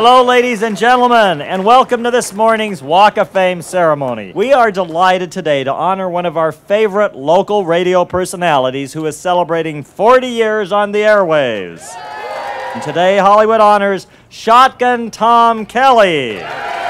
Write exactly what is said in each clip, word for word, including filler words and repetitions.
Hello, ladies and gentlemen, and welcome to this morning's Walk of Fame ceremony. We are delighted today to honor one of our favorite local radio personalities who is celebrating forty years on the airwaves. And today, Hollywood honors Shotgun Tom Kelly.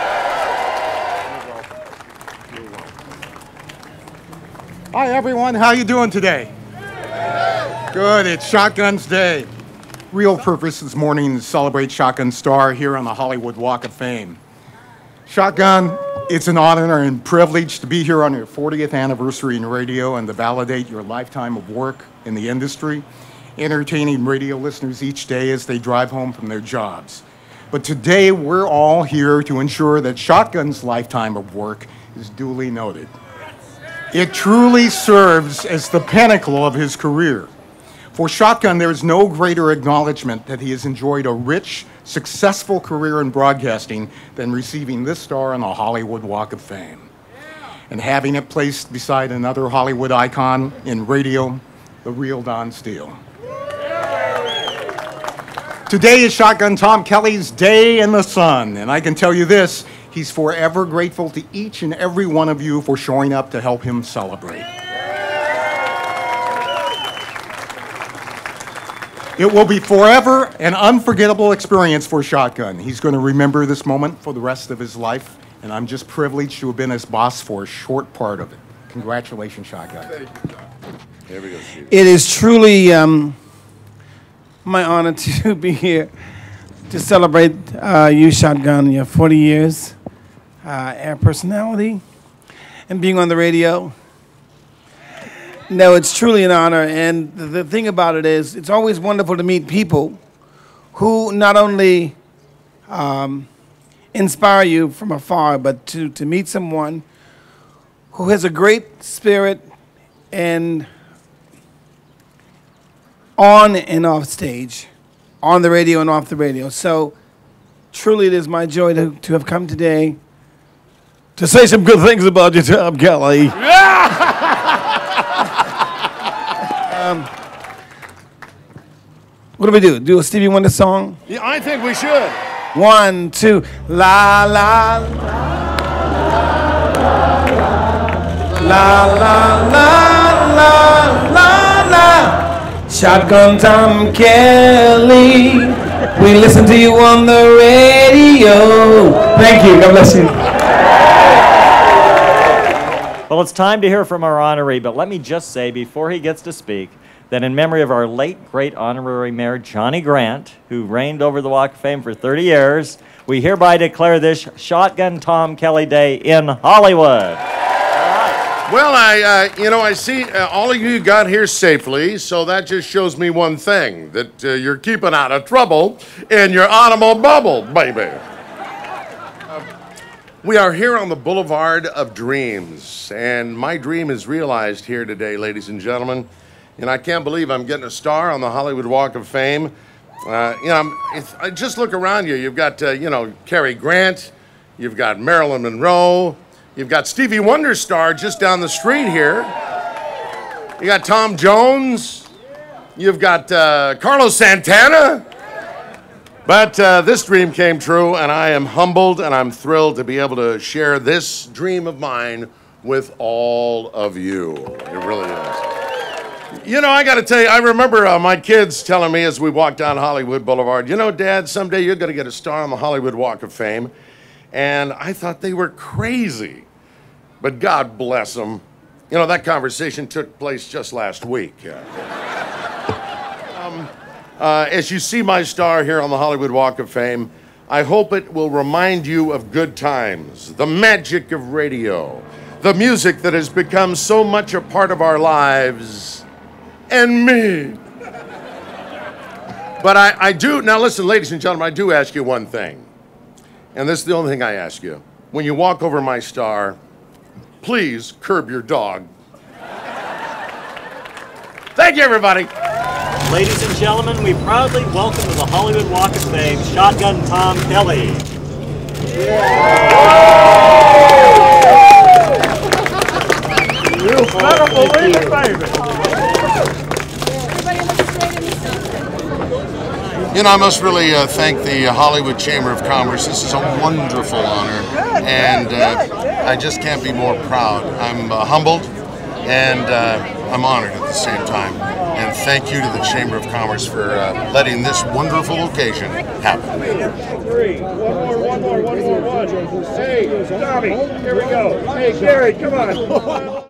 Hi, everyone. How you doing today? Good. It's Shotgun's Day. Real purpose this morning is to celebrate Shotgun's star here on the Hollywood Walk of Fame. Shotgun, it's an honor and privilege to be here on your fortieth anniversary in radio and to validate your lifetime of work in the industry, entertaining radio listeners each day as they drive home from their jobs. But today, we're all here to ensure that Shotgun's lifetime of work is duly noted. It truly serves as the pinnacle of his career. For Shotgun, there is no greater acknowledgement that he has enjoyed a rich, successful career in broadcasting than receiving this star on the Hollywood Walk of Fame. And having it placed beside another Hollywood icon in radio, the real Don Steele. Today is Shotgun Tom Kelly's day in the sun, and I can tell you this, he's forever grateful to each and every one of you for showing up to help him celebrate. It will be forever an unforgettable experience for Shotgun. He's going to remember this moment for the rest of his life, and I'm just privileged to have been his boss for a short part of it. Congratulations, Shotgun. Thank you, John. Here we go, Steve. It is truly um, my honor to be here to celebrate uh, you, Shotgun, your forty years, uh, air personality, and being on the radio. No, it's truly an honor, and the, the thing about it is, it's always wonderful to meet people who not only um, inspire you from afar, but to, to meet someone who has a great spirit and on and off stage, on the radio and off the radio. So truly it is my joy to, to have come today to say some good things about you, Tom Kelly. Um, what do we do? Do a Stevie Wonder song? Yeah, I think we should. One, two, la la la la la la la la. Shotgun Tom Kelly, we listen to you on the radio. Thank you. God bless you. Well, it's time to hear from our honoree, but let me just say before he gets to speak that in memory of our late, great honorary mayor, Johnny Grant, who reigned over the Walk of Fame for thirty years, we hereby declare this Shotgun Tom Kelly Day in Hollywood. Well, I, uh, you know, I see uh, all of you got here safely, so that just shows me one thing, that uh, you're keeping out of trouble in your automobile bubble, baby. We are here on the Boulevard of Dreams, and my dream is realized here today, ladies and gentlemen. And I can't believe I'm getting a star on the Hollywood Walk of Fame. Uh, you know, I'm, if I just look around you. You've got, uh, you know, Cary Grant. You've got Marilyn Monroe. You've got Stevie Wonder star just down the street here. You got Tom Jones. You've got uh, Carlos Santana. But uh, this dream came true, and I am humbled and I'm thrilled to be able to share this dream of mine with all of you. It really is. You know, I got to tell you, I remember uh, my kids telling me as we walked down Hollywood Boulevard, you know, Dad, someday you're going to get a star on the Hollywood Walk of Fame. And I thought they were crazy. But God bless them. You know, that conversation took place just last week. um, Uh, as you see my star here on the Hollywood Walk of Fame, I hope it will remind you of good times, the magic of radio, the music that has become so much a part of our lives, and me. But I, I do, now listen, ladies and gentlemen, I do ask you one thing, and this is the only thing I ask you. When you walk over my star, please curb your dog. Thank you, everybody. Ladies and gentlemen, we proudly welcome to the Hollywood Walk of Fame, Shotgun Tom Kelly. You better believe it, baby. You know, I must really uh, thank the Hollywood Chamber of Commerce. This is a wonderful honor, and uh, I just can't be more proud. I'm uh, humbled, and uh, I'm honored at the same time. And thank you to the Chamber of Commerce for uh, letting this wonderful occasion happen. Three. One more, one more, one more, one. Hey, Tommy, here we go. Hey, Gary, come on.